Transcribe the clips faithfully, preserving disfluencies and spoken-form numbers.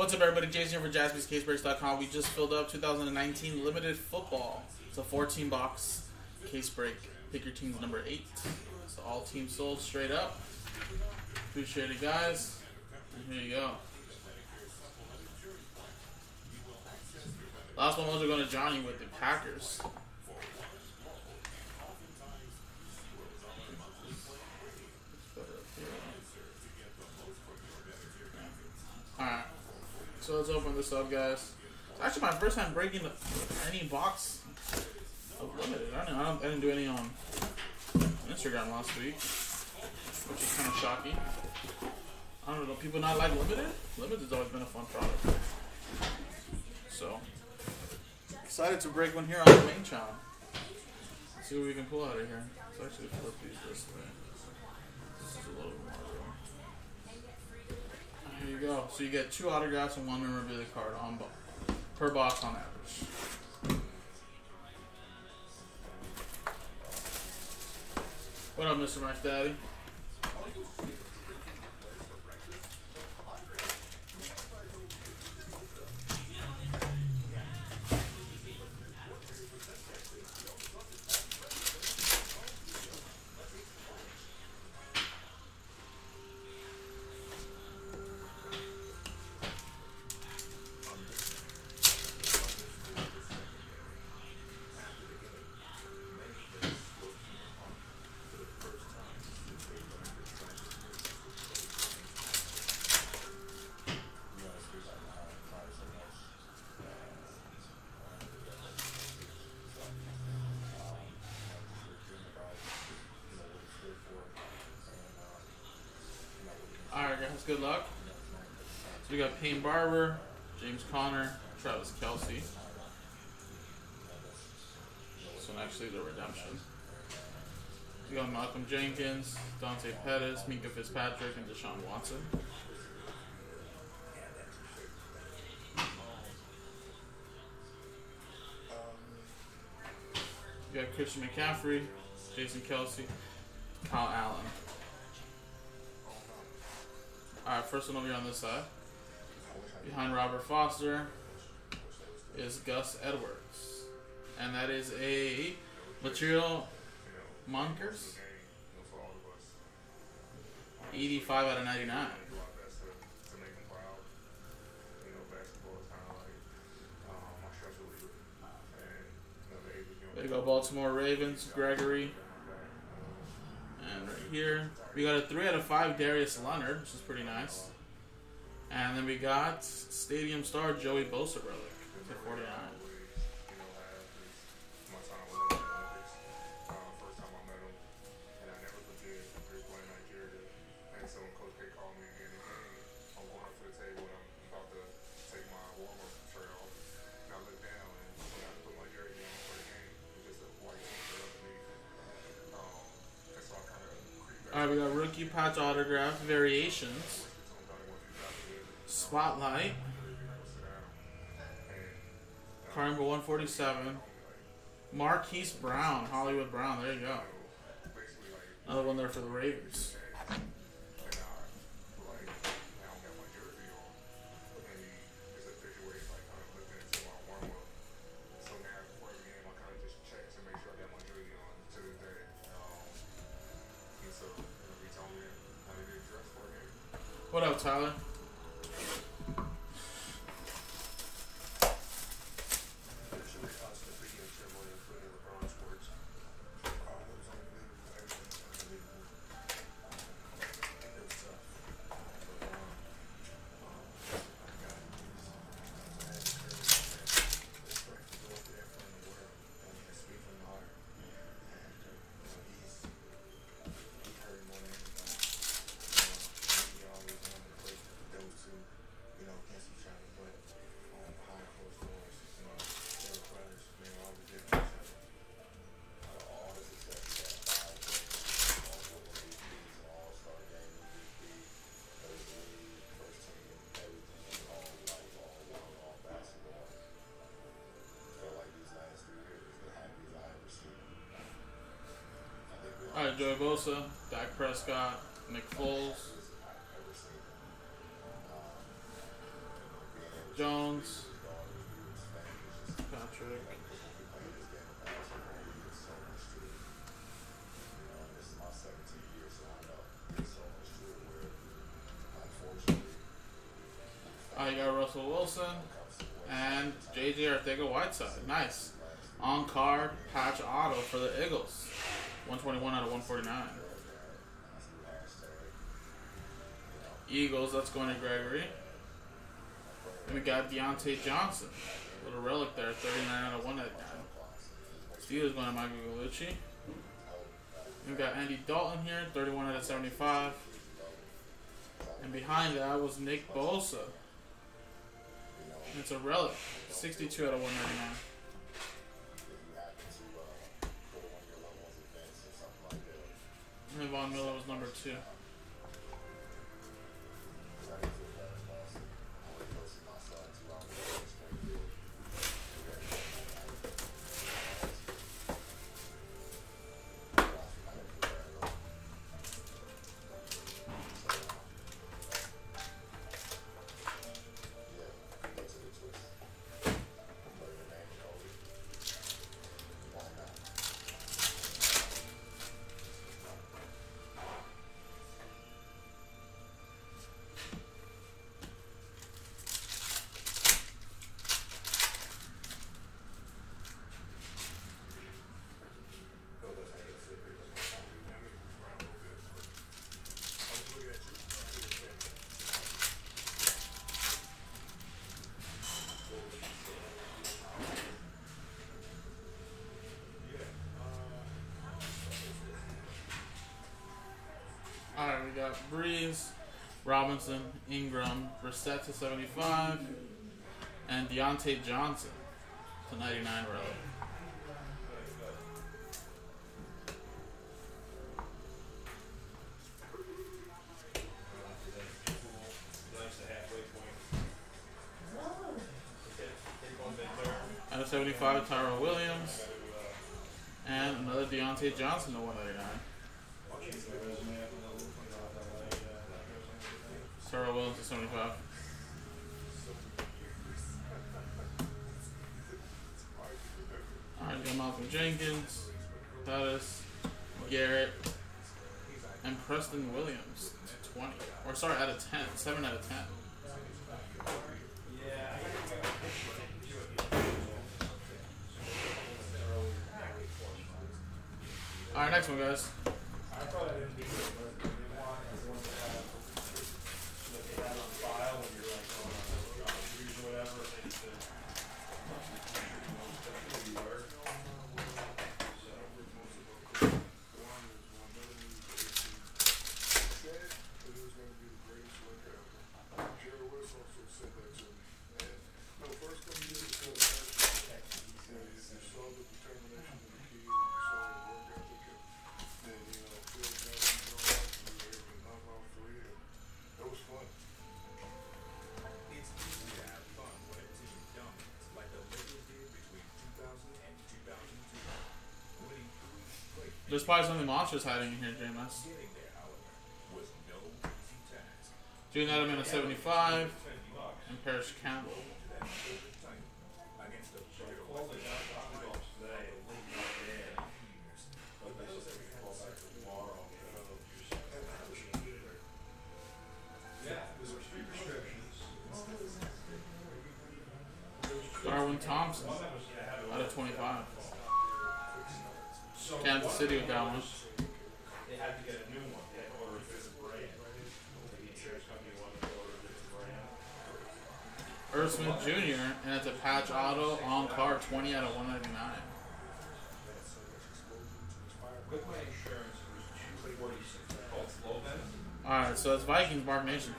What's up, everybody? Jason here for Jaspys Case Breaks dot com. We just filled up two thousand nineteen Limited Football. It's a fourteen box case break. Pick your team's number eight. So all teams sold straight up. Appreciate it, guys. And here you go. Last one was going to Johnny with the Packers. Alright, so let's open this up, guys. It's actually my first time breaking any box of Limited. I didn't, I, don't, I didn't do any on Instagram last week, which is kind of shocking. I don't know, people not like Limited? Limited's always been a fun product. So, excited to break one here on the main channel. Let's see what we can pull out of here. Let's actually flip these this way. This is a little more. Here you go. So you get two autographs and one memorabilia card on bo per box on average. What up, Mister Max Daddy? Alright, guys, good luck. So we got Payne Barber, James Conner, Travis Kelce. So actually the redemption. We got Malcolm Jenkins, Dante Pettis, Minka Fitzpatrick, and Deshaun Watson. We got Christian McCaffrey, Jason Kelce, Kyle Allen. Alright, first one over here on this side. Behind Robert Foster is Gus Edwards. And that is a Material Monkers. eighty-five out of ninety-nine. There you go, Baltimore Ravens, Gregory. And right here, we got a three out of five Darius Leonard, which is pretty nice. And then we got Stadium Star Joey Bosa relic to forty-nine. Alright, we got rookie patch autograph variations. Spotlight. Card number one forty-seven. Marquise Brown, Hollywood Brown. There you go. Another one there for the Ravens. What up, Tyler? Alright, Joey Bosa, Dak Prescott, Nick Foles. Jones. Patrick. I got Russell Wilson and J J Arcega-Whiteside. Nice. On card patch auto for the Eagles. one twenty-one out of one forty-nine. Eagles, that's going to Gregory. And we got Deontay Johnson. Little relic there, thirty-nine out of one ninety-nine. Steelers going to Michael Gallucci. We got Andy Dalton here, thirty-one out of seventy-five. And behind that was Nick Bosa. And it's a relic, sixty-two out of one ninety-nine. And Von Miller was number two. Alright, we got Breeze, Robinson, Ingram, Brissett to seventy-five, and Deontay Johnson to ninety-nine relic. Out of seventy-five, Tyrell Williams, and another Deontay Johnson to one ninety-nine. Tyrell Williams to seventy-five. Alright, we got Malcolm Jenkins, Pettis, Garrett, and Preston Williams to twenty. Or sorry, out of ten. seven out of ten. Alright, next one, guys. There's probably something monstrous hiding in here, J M S. June Edelman at seventy-five, and Parrish Campbell. Darwin Thompson out of twenty-five. Kansas City with that one. They had to get a new one. They had to order a different brand. The insurance company wanted to order a different brand. Irv Smith Junior and it's a patch auto on card, twenty out of one ninety-nine. Alright, so it's Vikings, Bark Nation.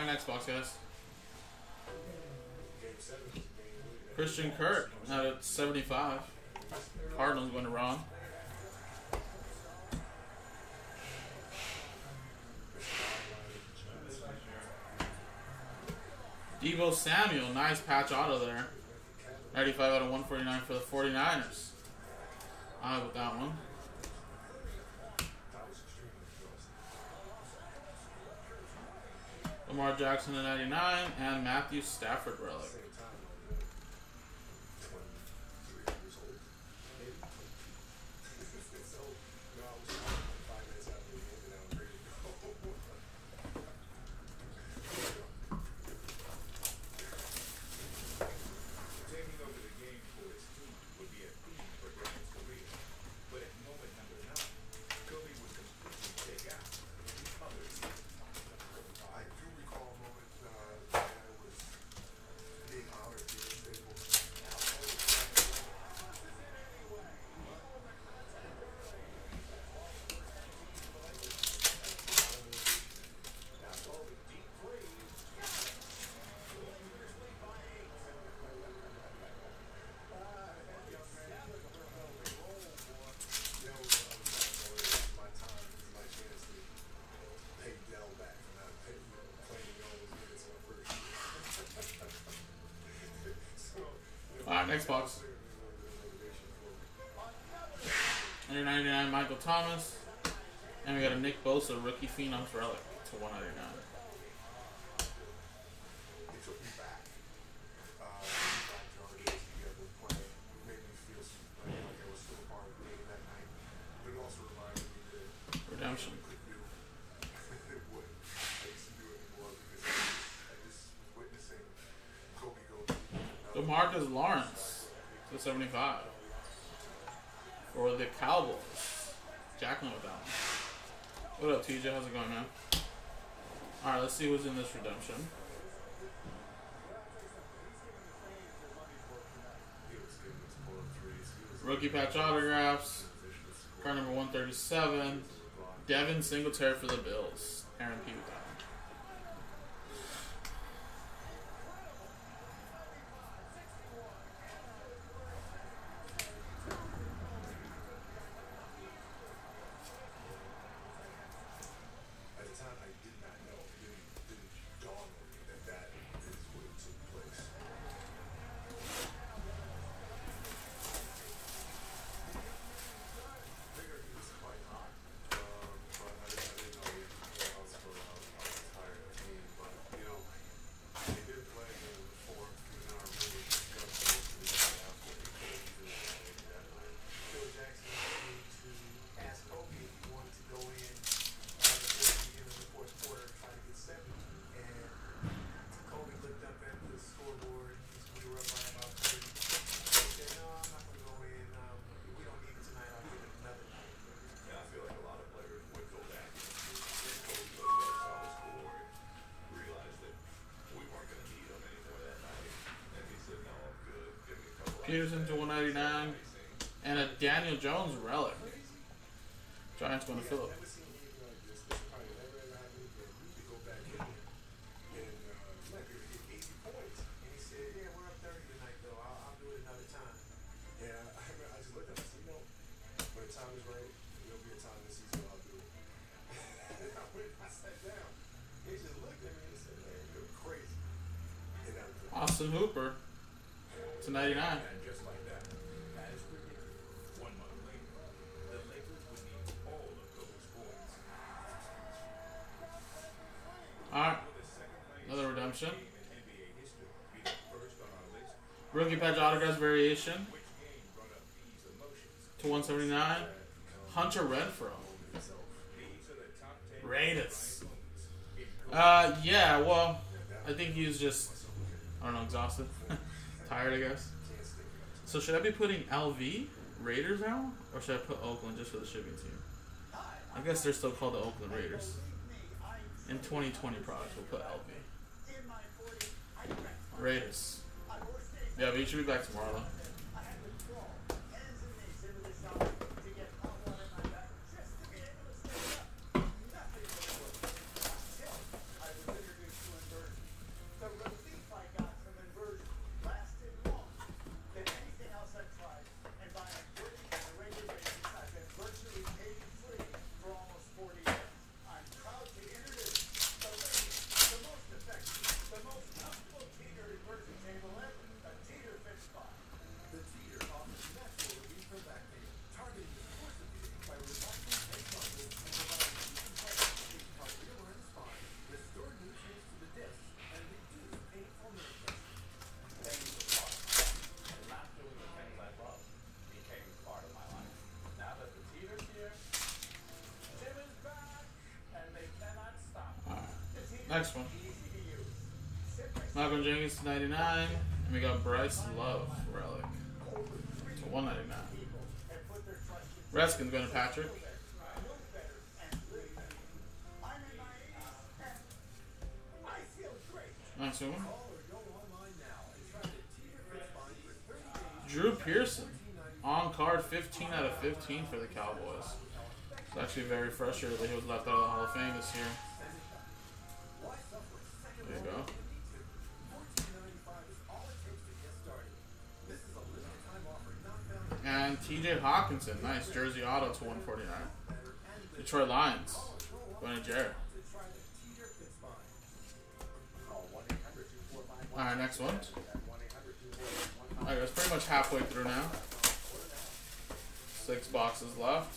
next box, guys. Christian Kirk out at seventy-five. Cardinals going to Ron. Deebo Samuel, nice patch auto there. ninety-five out of one forty-nine for the forty-niners. I with that one. Lamar Jackson to ninety-nine and Matthew Stafford relic. Alright, next box. one ninety-nine Michael Thomas. And we got a Nick Bosa rookie Phenoms relic to one ninety-nine. Redemption. DeMarcus Lawrence to seventy-five for the Cowboys. Jacqueline with that one. What up, T J? How's it going, man? Alright, let's see who's in this redemption. Rookie patch autographs. Card number one thirty-seven. Devin Singletary for the Bills. Aaron P with that one. Peterson to one ninety-nine and a Daniel Jones relic. Giants going to Phillip. Austin Hooper to ninety-nine. Alright, another redemption. Rookie patch autographs variation to one seventy-nine. Hunter Renfrow. Raiders. Uh, yeah, well, I think he's just, I don't know, exhausted. Tired, I guess. So should I be putting L V Raiders now? Or should I put Oakland just for the shipping team? I guess they're still called the Oakland Raiders. In twenty twenty products, we'll put L V. Raiders. Yeah, but you should be back tomorrow, though. Tyrone Jenkins to ninety-nine. And we got Bryce Love relic to one ninety-nine. Redskins going to Patrick. Nice one. Drew Pearson. On card fifteen out of fifteen for the Cowboys. It's actually very frustrated that he was left out of the Hall of Fame this year. There you go. And T J Hawkinson. Nice. Jersey auto to one forty-nine. Detroit Lions. Going to Jared. Alright, next one. Alright guys, pretty much halfway through now. Six boxes left.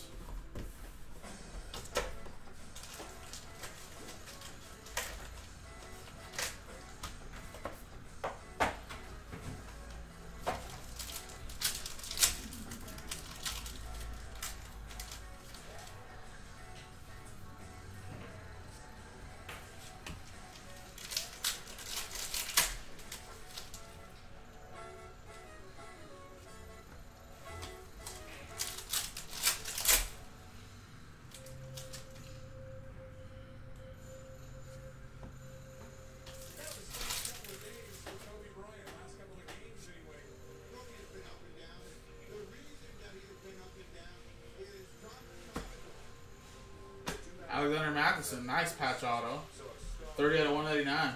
Alexander Matheson, nice patch auto. thirty out of one ninety-nine.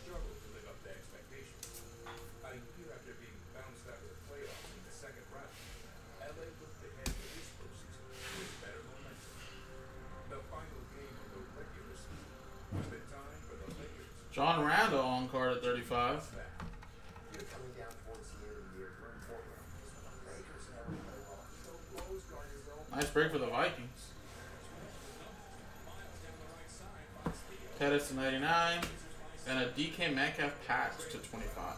John Randall on card at thirty-five. Nice break for the Vikings. Pettis to ninety-nine, and a D K Metcalf patch to twenty-five.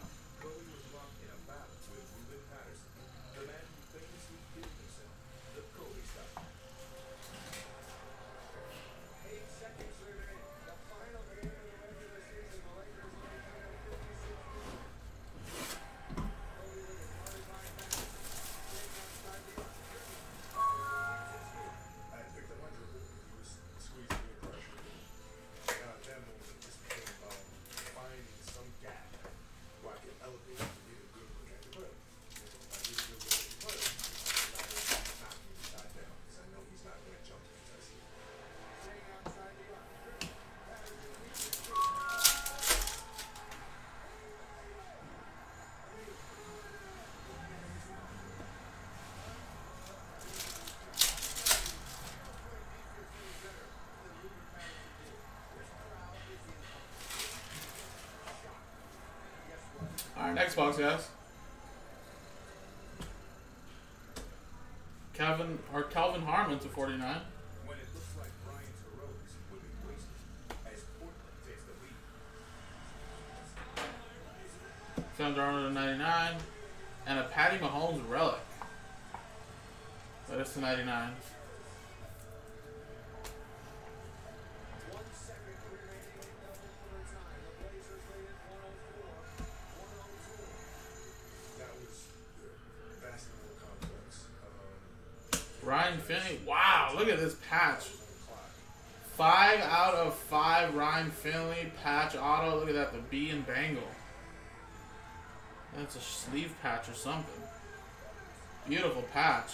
Alright, next box, guys. Calvin or Calvin Harmon to forty-nine. Sam Darnold to ninety-nine. And a Patty Mahomes relic. That is to ninety-nine. Ryan Finley. Wow, look at this patch. Five out of five Ryan Finley patch auto. Look at that, the B and Bengal. That's a sleeve patch or something. Beautiful patch.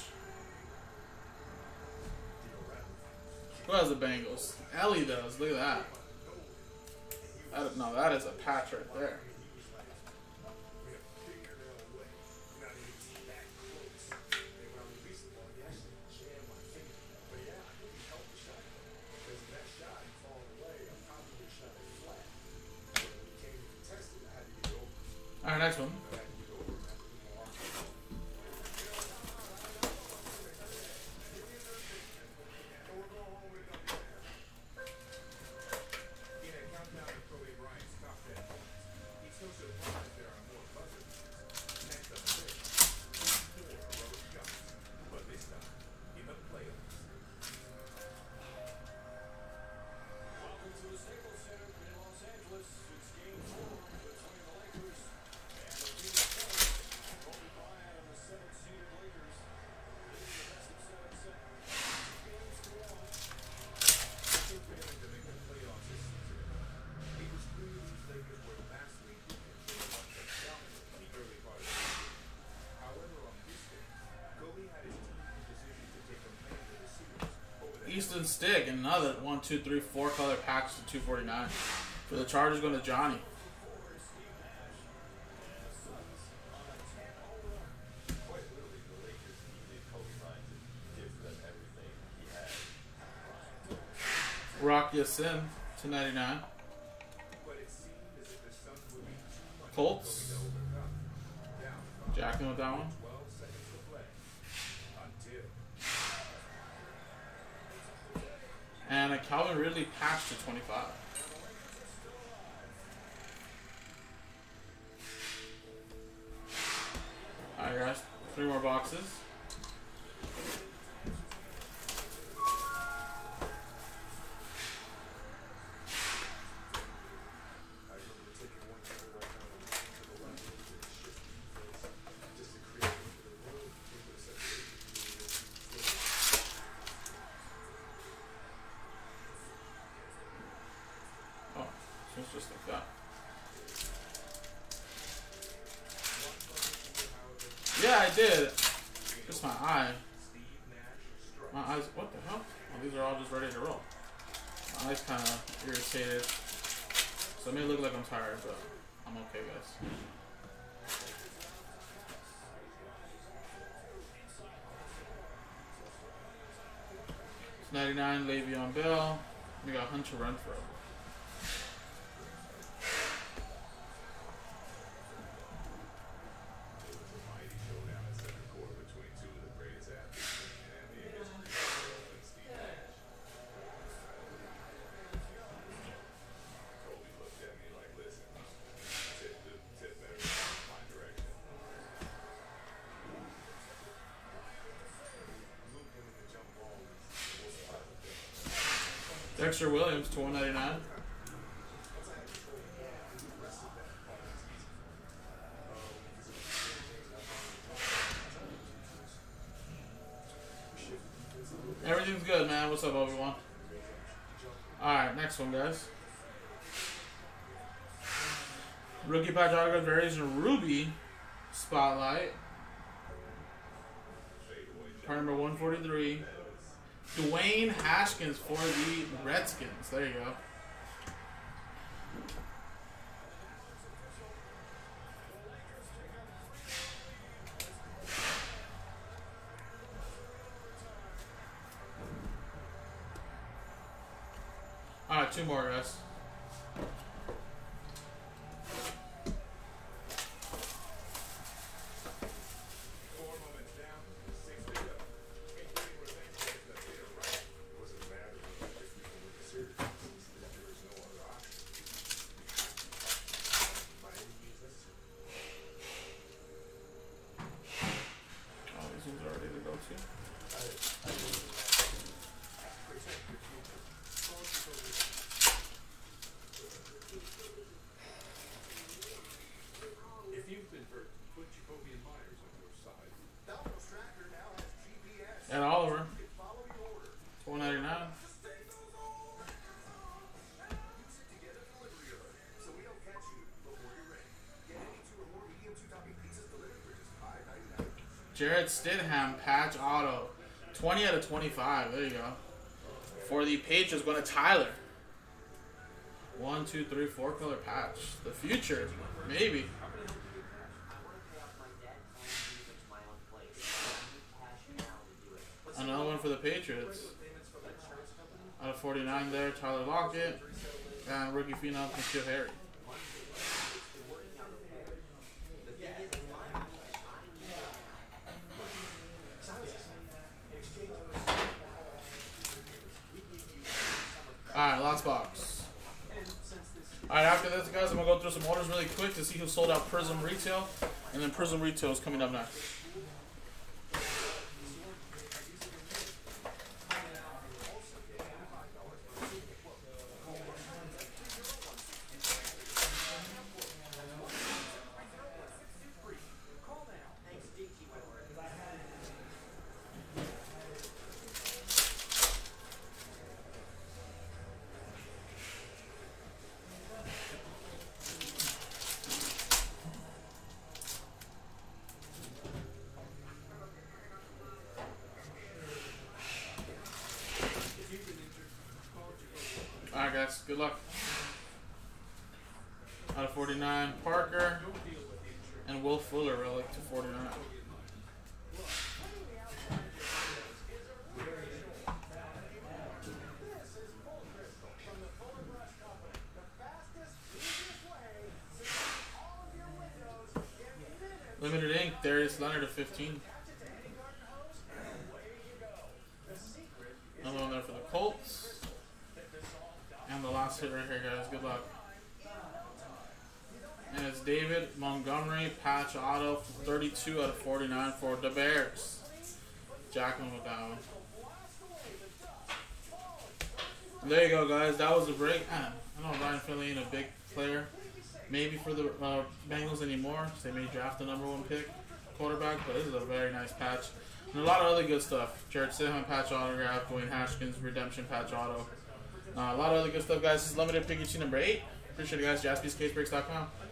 Who has the Bengals? Ellie does. Look at that. that. No, that is a patch right there. Alright, next one. Crimson Stick, and another one, two, three, four color packs to two forty-nine. For the Chargers, going to Johnny. Rock Yasin to ninety-nine. Colts. Jacking with that one. And a Calvin Ridley patch to twenty-five. Alright guys, three more boxes. It's just like that. Yeah, I did. Just my eye. My eyes. What the hell? Oh, these are all just ready to roll. My eyes kind of irritated. So it may look like I'm tired, but I'm okay, guys. It's ninety-nine, Le'Veon Bell. We got Hunter Renfrow. Dexter Williams to one ninety-nine. Everything's good, man. What's up, Obi-Wan? Alright, next one, guys. Rookie patch autograph variation Ruby Spotlight. Part number one forty-three. Dwayne Haskins for the Redskins. There you go. Alright, two more, guys. And Oliver, four ninety-nine. Jared Stidham patch auto, twenty out of twenty-five. There you go. For the Patriots, going to Tyler. One, two, three, four color patch. The future, maybe. Another one for the Patriots. Out of forty-nine there, Tyler Lockett. And rookie phenom, Nikhil Harry. Alright, last box. Alright, after this, guys, I'm going to go through some orders really quick to see who sold out Prism Retail. And then Prism Retail is coming up next. guys. Good luck. Out of forty-nine, Parker and Will Fuller relic to forty-nine. Limited ink, Darius Leonard to fifteen. Another one there for the Colts. And the last hit right here, guys. Good luck. And it's David Montgomery, patch auto, thirty-two out of forty-nine for the Bears. Jackman with that one. And there you go, guys. That was a break. Man, I know Ryan Finley ain't a big player. Maybe for the uh, Bengals anymore. They may draft the number one pick quarterback, but this is a very nice patch. And a lot of other good stuff. Jared Stidham patch autograph, Dwayne Haskins redemption patch auto. Uh, a lot of other good stuff, guys. This is limited Pikachu number eight. Appreciate it, guys. Jaspys Case Breaks dot com.